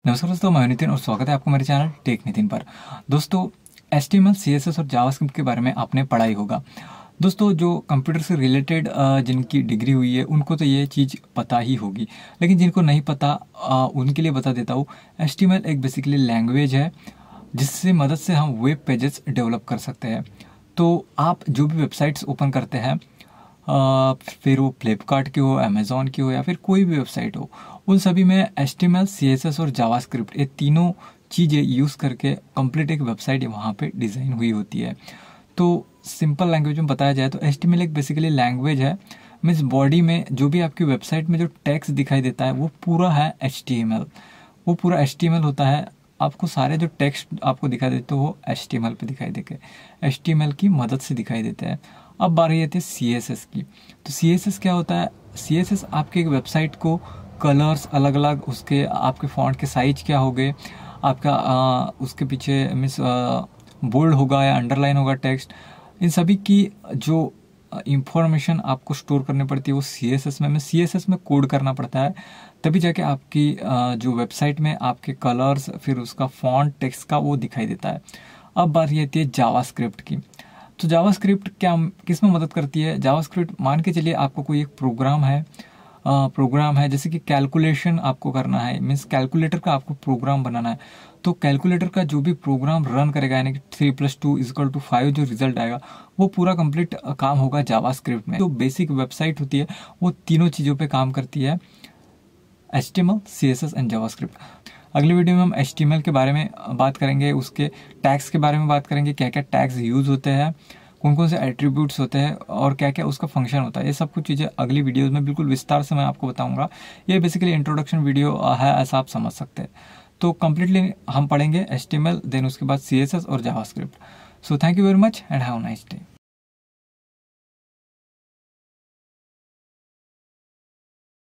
नमस्कार दोस्तों, मैं नितिन और स्वागत है आपको मेरे चैनल टेक नितिन पर। दोस्तों, HTML, CSS और जावास्क्रिप्ट के बारे में आपने पढ़ा ही होगा। दोस्तों, जो कंप्यूटर से रिलेटेड जिनकी डिग्री हुई है उनको तो ये चीज़ पता ही होगी, लेकिन जिनको नहीं पता उनके लिए बता देता हूँ। HTML एक बेसिकली लैंग्वेज है जिससे मदद से हम वेब पेजेस डेवलप कर सकते हैं। तो आप जो भी वेबसाइट्स ओपन करते हैं, फिर वो फ्लिपकार्ट की हो, अमेज़ॉन की हो या फिर कोई भी वेबसाइट हो, उन सभी में HTML, CSS और जावास्क्रिप्ट ये तीनों चीज़ें यूज़ करके कंप्लीट एक वेबसाइट वहाँ पे डिज़ाइन हुई होती है। तो सिंपल लैंग्वेज में बताया जाए तो HTML एक बेसिकली लैंग्वेज है। मीन्स बॉडी में जो भी आपकी वेबसाइट में जो टेक्स्ट दिखाई देता है वो पूरा है HTML। वो पूरा HTML होता है। आपको सारे जो टेक्स्ट आपको दिखाई देते हैं वो HTML पे दिखाई देंगे, HTML की मदद से दिखाई देते हैं। अब बारी आती है CSS की। तो CSS क्या होता है? CSS आपके एक वेबसाइट को कलर्स अलग अलग, उसके आपके फॉन्ट के साइज क्या हो गए, आपका उसके पीछे मीन्स बोल्ड होगा या अंडरलाइन होगा टेक्स्ट, इन सभी की जो इंफॉर्मेशन आपको स्टोर करनी पड़ती है वो CSS में CSS में कोड करना पड़ता है। तभी जाके आपकी जो वेबसाइट में आपके कलर्स, फिर उसका फॉन्ट, टेक्स्ट का वो दिखाई देता है। अब बात ये आती है जावास्क्रिप्ट की। तो जावास्क्रिप्ट क्या किस में मदद करती है? जावास्क्रिप्ट मान के चलिए आपको कोई एक प्रोग्राम है जैसे कि कैलकुलेशन आपको करना है, मीन्स कैलकुलेटर का आपको प्रोग्राम बनाना है। तो कैलकुलेटर का जो भी प्रोग्राम रन करेगा, यानी कि 3+2=5 जो रिजल्ट आएगा वो पूरा कंप्लीट काम होगा जावास्क्रिप्ट में। तो बेसिक वेबसाइट होती है वो तीनों चीज़ों पे काम करती है, HTML, CSS एंड जावास्क्रिप्ट। अगली वीडियो में हम HTML के बारे में बात करेंगे, उसके टैग्स के बारे में बात करेंगे, क्या क्या टैग्स यूज़ होते हैं, कौन कौन से एट्रीब्यूट्स होते हैं और क्या क्या उसका फंक्शन होता है। ये सब कुछ चीज़ें अगली वीडियोज़ में बिल्कुल विस्तार से मैं आपको बताऊंगा। ये बेसिकली इंट्रोडक्शन वीडियो है, ऐसा आप समझ सकते हैं। तो कम्प्लीटली हम पढ़ेंगे HTML, देन उसके बाद CSS और JavaScript. So thank you very much and have a nice day.